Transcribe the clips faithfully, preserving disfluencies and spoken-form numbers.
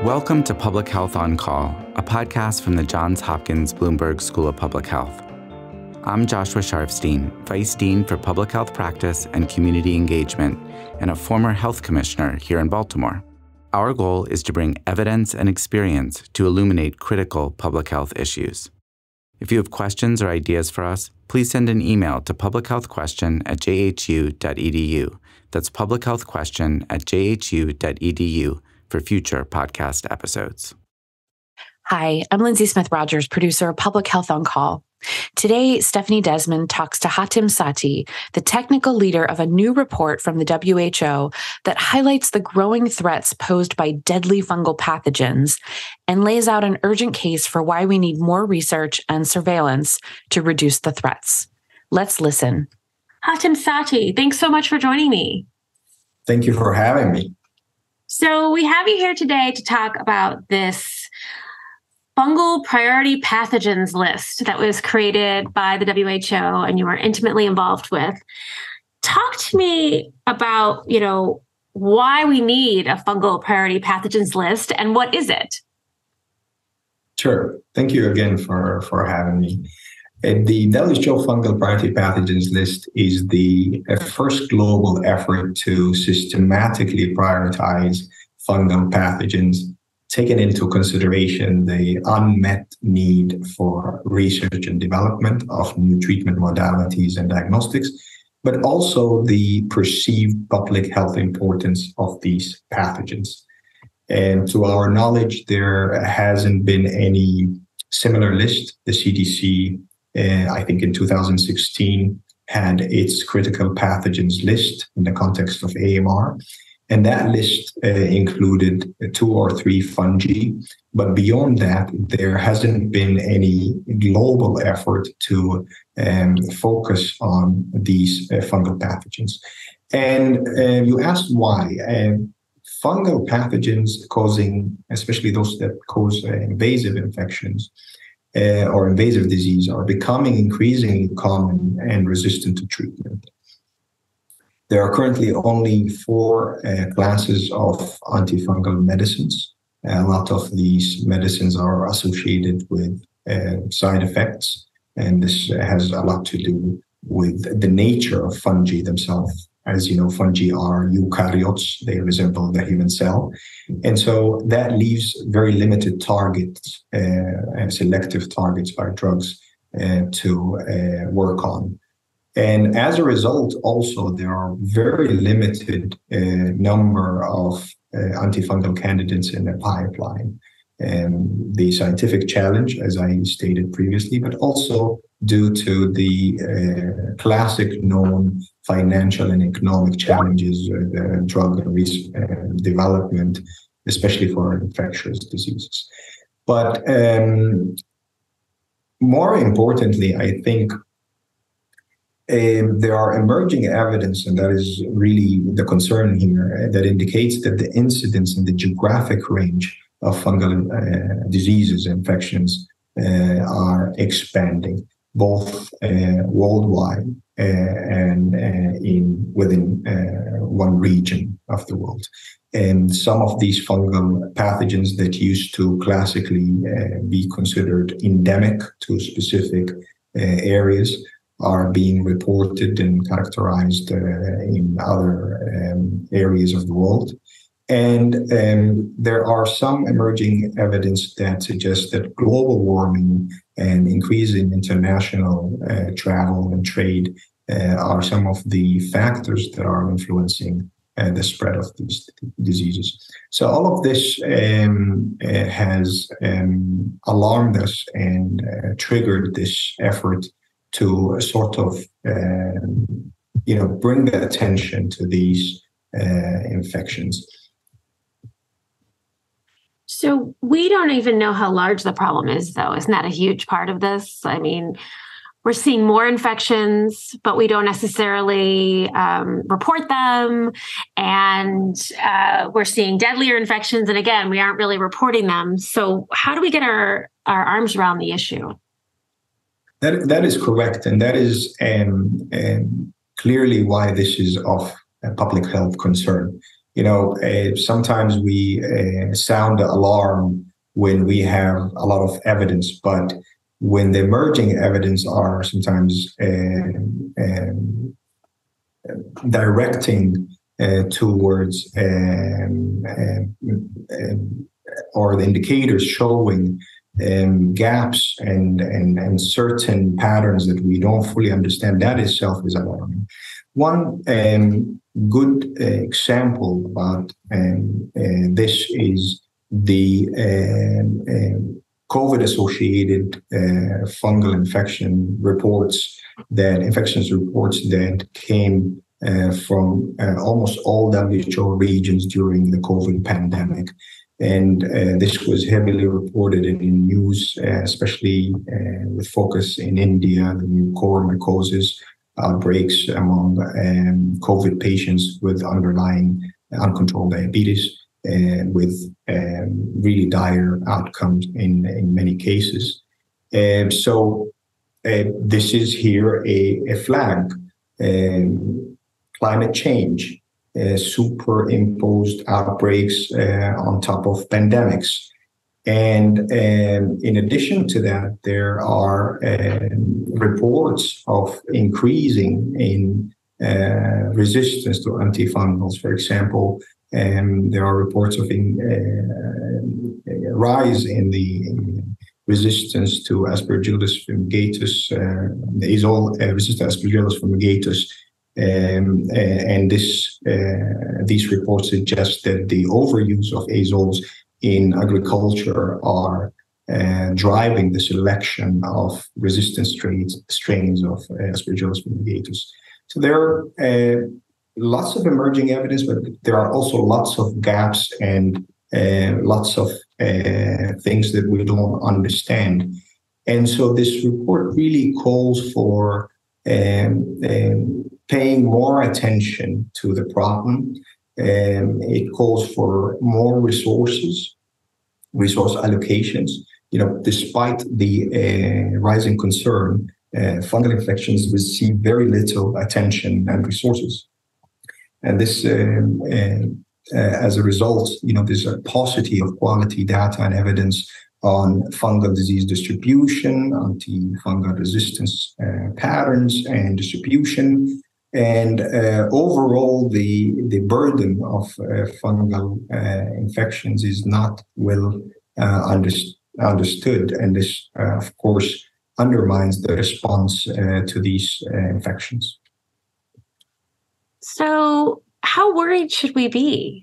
Welcome to Public Health on Call, a podcast from the Johns Hopkins Bloomberg School of Public Health. I'm Joshua Sharfstein, Vice Dean for Public Health Practice and Community Engagement, and a former health commissioner here in Baltimore. Our goal is to bring evidence and experience to illuminate critical public health issues. If you have questions or ideas for us, please send an email to publichealthquestion at j h u dot e d u. That's publichealthquestion at j h u dot e d u for future podcast episodes. Hi, I'm Lindsay Smith-Rogers, producer of Public Health on Call. Today, Stephanie Desmon talks to Hatim Sati, the technical leader of a new report from the W H O that highlights the growing threats posed by deadly fungal pathogens and lays out an urgent case for why we need more research and surveillance to reduce the threats. Let's listen. Hatim Sati, thanks so much for joining me. Thank you for having me. So we have you here today to talk about this fungal priority pathogens list that was created by the W H O and you were intimately involved with. Talk to me about, you know, why we need a fungal priority pathogens list and what is it? Sure. Thank you again for, for having me. Uh, the W H O Fungal Priority Pathogens List is the uh, first global effort to systematically prioritize fungal pathogens, taking into consideration the unmet need for research and development of new treatment modalities and diagnostics, but also the perceived public health importance of these pathogens. And to our knowledge, there hasn't been any similar list. The C D C Uh, I think in two thousand sixteen, had its critical pathogens list in the context of A M R. And that list uh, included two or three fungi. But beyond that, there hasn't been any global effort to um, focus on these uh, fungal pathogens. And uh, you asked why. Uh, fungal pathogens causing, especially those that cause uh, invasive infections, Uh, or invasive disease are becoming increasingly common and resistant to treatment. There are currently only four uh, classes of antifungal medicines. A lot of these medicines are associated with uh, side effects, and this has a lot to do with the nature of fungi themselves. As you know, fungi are eukaryotes. They resemble the human cell. And so that leaves very limited targets uh, and selective targets by drugs uh, to uh, work on. And as a result, also, there are very limited uh, number of uh, antifungal candidates in the pipeline. And the scientific challenge, as I stated previously, but also due to the uh, classic known financial and economic challenges of uh, drug uh, development, especially for infectious diseases. But um, more importantly, I think uh, there are emerging evidence, and that is really the concern here, uh, that indicates that the incidence in the geographic range of fungal uh, diseases, infections, uh, are expanding, both uh, worldwide uh, and uh, in within uh, one region of the world. And some of these fungal pathogens that used to classically uh, be considered endemic to specific uh, areas are being reported and characterized uh, in other um, areas of the world. And um, there are some emerging evidence that suggests that global warming and increase in international uh, travel and trade uh, are some of the factors that are influencing uh, the spread of these diseases. So all of this um, uh, has um, alarmed us and uh, triggered this effort to sort of, uh, you know, bring the attention to these uh, infections. So we don't even know how large the problem is, though. Isn't that a huge part of this? I mean, we're seeing more infections, but we don't necessarily um, report them. And uh, we're seeing deadlier infections. And again, we aren't really reporting them. So how do we get our, our arms around the issue? That, that is correct. And that is um, um, clearly why this is of a public health concern. you know, uh, sometimes we uh, sound the alarm when we have a lot of evidence, but when the emerging evidence are sometimes um, um, directing uh, towards um, um, um, or the indicators showing um, gaps and, and and certain patterns that we don't fully understand, that itself is alarming. One um, good uh, example about um, uh, this is the um, um, COVID-associated uh, fungal infection reports, that infections reports that came uh, from uh, almost all W H O regions during the COVID pandemic. And uh, this was heavily reported in, in news, uh, especially uh, with focus in India, the new mucormycosis outbreaks among um, COVID patients with underlying uncontrolled diabetes, uh, with um, really dire outcomes in, in many cases. Um, so uh, this is here a, a flag. Um, climate change, uh, superimposed outbreaks uh, on top of pandemics. And um, in addition to that, there are um, reports of increasing in uh, resistance to antifungals. For example, um, there are reports of in, uh, a rise in the in resistance to Aspergillus fumigatus, uh, the azole uh, resistant Aspergillus fumigatus. Um, and this uh, these reports suggest that the overuse of azoles in agriculture are uh, driving the selection of resistant strains, strains of uh, Aspergillus fumigatus. So there are uh, lots of emerging evidence, but there are also lots of gaps and uh, lots of uh, things that we don't understand. And so this report really calls for um, um, paying more attention to the problem. Um, it calls for more resources, resource allocations. You know, despite the uh, rising concern, uh, fungal infections receive very little attention and resources. And this, um, uh, uh, as a result, you know, there's a paucity of quality data and evidence on fungal disease distribution, anti-fungal resistance uh, patterns and distribution. And uh, overall, the, the burden of uh, fungal uh, infections is not well uh, under, understood. And this, uh, of course, undermines the response uh, to these uh, infections. So, how worried should we be?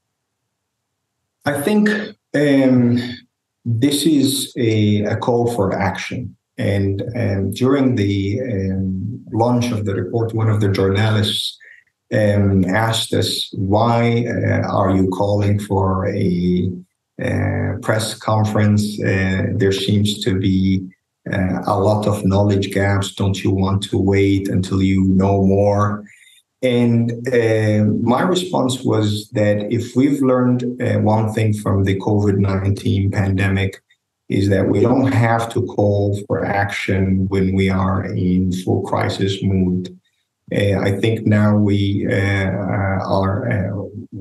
I think um, this is a, a call for action. And um, during the um, launch of the report, one of the journalists um, asked us, why uh, are you calling for a uh, press conference? Uh, there seems to be uh, a lot of knowledge gaps. Don't you want to wait until you know more? And uh, my response was that if we've learned uh, one thing from the COVID nineteen pandemic, is that we don't have to call for action when we are in full crisis mood. Uh, I think now we uh, are uh,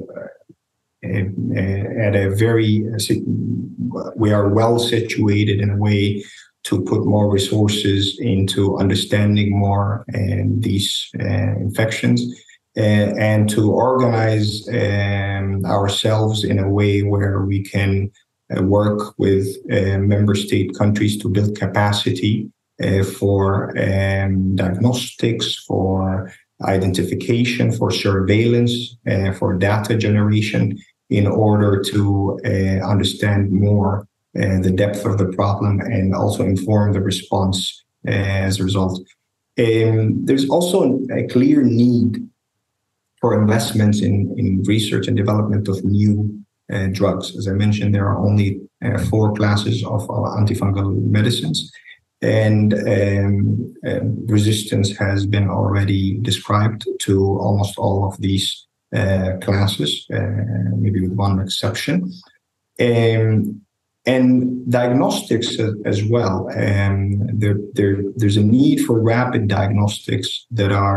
at a very, we are well situated in a way to put more resources into understanding more um, these uh, infections uh, and to organize um, ourselves in a way where we can uh, work with uh, member state countries to build capacity uh, for um, diagnostics, for identification, for surveillance, uh, for data generation in order to uh, understand more Uh, the depth of the problem and also inform the response uh, as a result. Um, there's also a clear need for investments in, in research and development of new uh, drugs. As I mentioned, there are only uh, four classes of uh, antifungal medicines, and um, uh, resistance has been already described to almost all of these uh, classes, uh, maybe with one exception. Um, And diagnostics as well. Um, there, there, there's a need for rapid diagnostics that are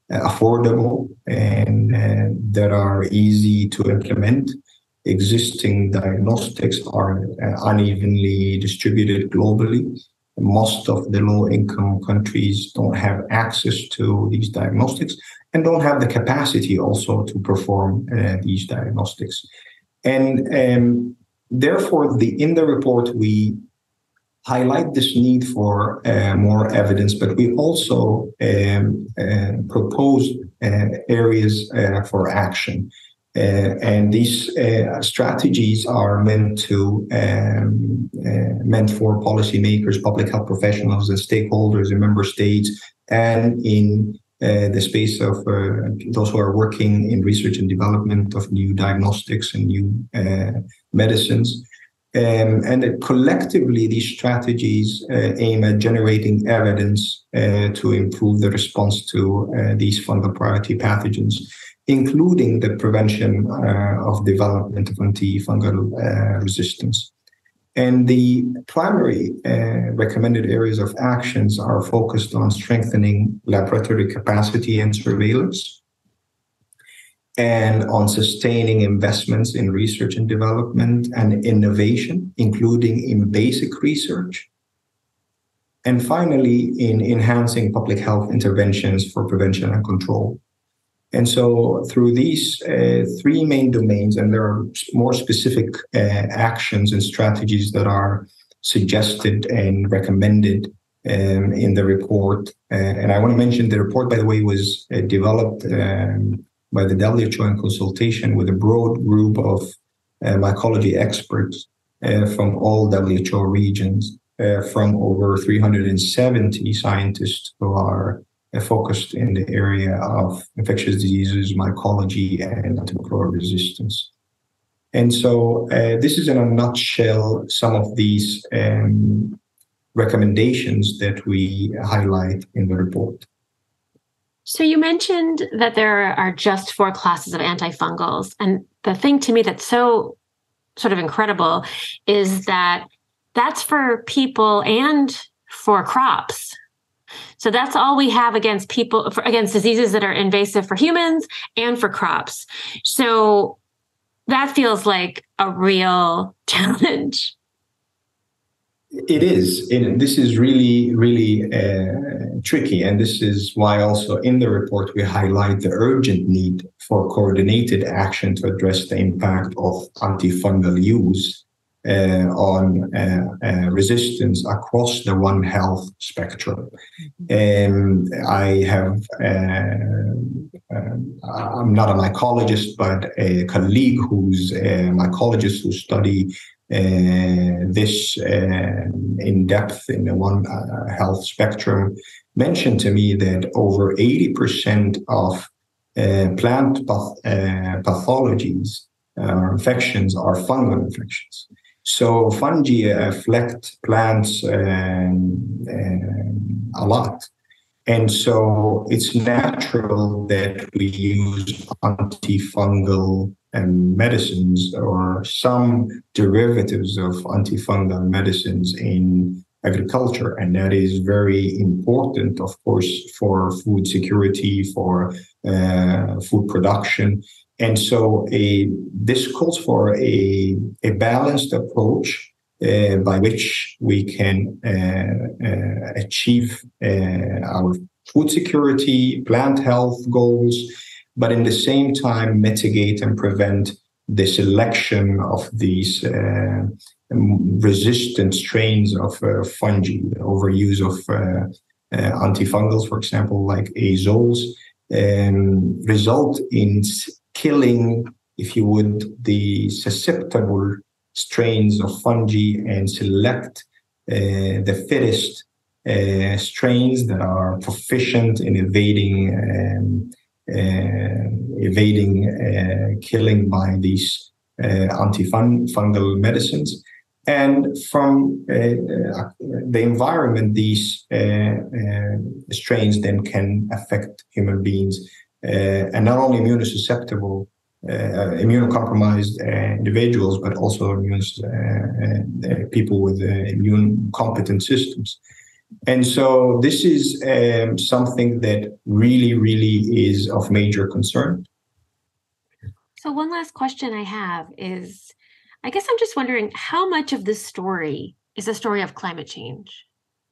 affordable and uh, that are easy to implement. Existing diagnostics are uh, unevenly distributed globally. Most of the low-income countries don't have access to these diagnostics and don't have the capacity also to perform uh, these diagnostics. And um, therefore, the in the report, we highlight this need for uh, more evidence, but we also um, uh, propose uh, areas uh, for action. Uh, and these uh, strategies are meant to um, uh, meant for policymakers, public health professionals, and stakeholders in member states, and in uh, the space of uh, those who are working in research and development of new diagnostics and new uh, medicines. Um, and that collectively, these strategies uh, aim at generating evidence uh, to improve the response to uh, these fungal priority pathogens, including the prevention uh, of development of antifungal uh, resistance. And the primary uh, recommended areas of actions are focused on strengthening laboratory capacity and surveillance, and on sustaining investments in research and development and innovation, including in basic research. And finally, in enhancing public health interventions for prevention and control. And so through these uh, three main domains, and there are more specific uh, actions and strategies that are suggested and recommended um, in the report. Uh, and I want to mention the report, by the way, was uh, developed um, by the W H O in consultation with a broad group of uh, mycology experts uh, from all W H O regions, uh, from over three hundred seventy scientists who are uh, focused in the area of infectious diseases, mycology, and antimicrobial resistance. And so uh, this is in a nutshell some of these um, recommendations that we highlight in the report. So you mentioned that there are just four classes of antifungals. And the thing to me that's so sort of incredible is that that's for people and for crops. So that's all we have against people, for, against diseases that are invasive for humans and for crops. So that feels like a real challenge. It is. And this is really, really uh, tricky. And this is why also in the report, we highlight the urgent need for coordinated action to address the impact of antifungal use uh, on uh, uh, resistance across the One Health spectrum. And I have, uh, uh, I'm not a mycologist, but a colleague who's a mycologist who study Uh, this uh, in depth in the One uh, Health spectrum mentioned to me that over eighty percent of uh, plant path- uh, pathologies or uh, infections are fungal infections. So fungi affect plants um, um, a lot. And so it's natural that we use antifungal and medicines or some derivatives of antifungal medicines in agriculture. And that is very important, of course, for food security, for uh, food production. And so a, this calls for a, a balanced approach uh, by which we can uh, uh, achieve uh, our food security, plant health goals, but in the same time mitigate and prevent the selection of these uh, resistant strains of uh, fungi, overuse of uh, uh, antifungals, for example, like azoles, um, result in killing, if you would, the susceptible strains of fungi and select uh, the fittest uh, strains that are proficient in evading um, Uh, evading uh, killing by these uh, antifungal medicines. And from uh, uh, the environment, these uh, uh, strains then can affect human beings, uh, and not only immunosusceptible, uh, immunocompromised uh, individuals, but also immune, uh, uh, people with uh, immune competent systems. And so this is um, something that really, really is of major concern. So one last question I have is, I guess I'm just wondering, how much of this story is a story of climate change?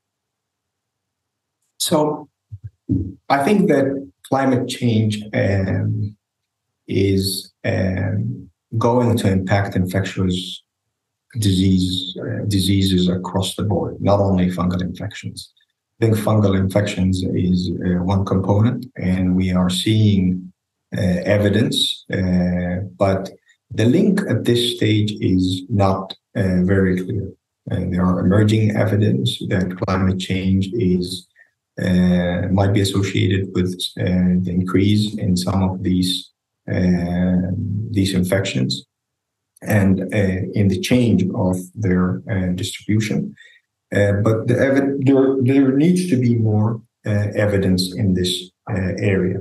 So I think that climate change um, is um, going to impact infectious disease, uh, diseases across the board, not only fungal infections. I think fungal infections is uh, one component, and we are seeing uh, evidence, uh, but the link at this stage is not uh, very clear. And there are emerging evidence that climate change is uh, might be associated with uh, the increase in some of these uh, these infections and uh, in the change of their uh, distribution. Uh, but the ev- there, there needs to be more uh, evidence in this uh, area.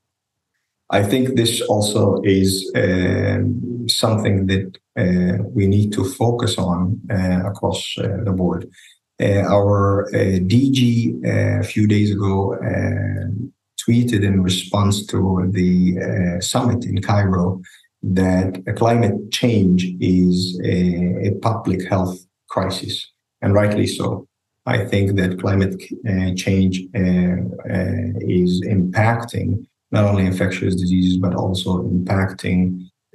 I think this also is uh, something that uh, we need to focus on uh, across uh, the board. Uh, our uh, D G uh, a few days ago uh, tweeted in response to the uh, summit in Cairo that climate change is a, a public health crisis, and rightly so. I think that climate uh, change uh, uh, is impacting not only infectious diseases, but also impacting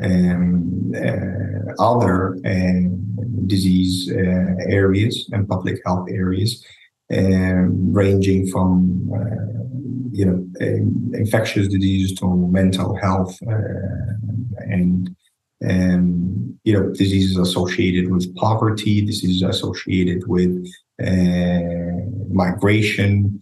um, uh, other uh, disease uh, areas and public health areas, um, ranging from uh, you know uh, infectious diseases to mental health uh, and um, you know diseases associated with poverty, diseases associated with uh, migration,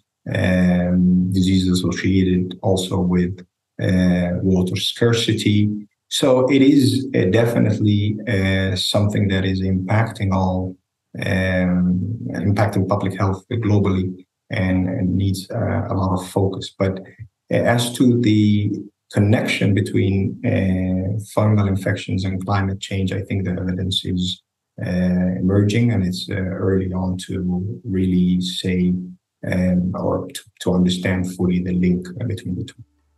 um, diseases associated also with uh, water scarcity. So it is uh, definitely uh, something that is impacting all, um, impacting public health globally and, and needs uh, a lot of focus. But as to the connection between uh, fungal infections and climate change, I think the evidence is uh, emerging, and it's uh, early on to really say um, or to, to understand fully the link between the two.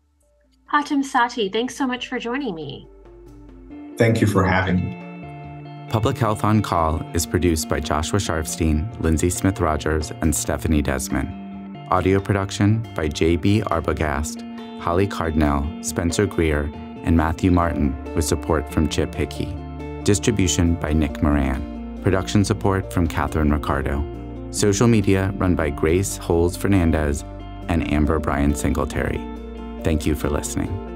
Hatim Sati, thanks so much for joining me. Thank you for having me. Public Health on Call is produced by Joshua Sharfstein, Lindsay Smith-Rogers, and Stephanie Desmon. Audio production by J B Arbogast, Holly Cardinell, Spencer Greer, and Matthew Martin, with support from Chip Hickey. Distribution by Nick Moran. Production support from Catherine Ricardo. Social media run by Grace Holes Fernandez and Amber Bryan Singletary. Thank you for listening.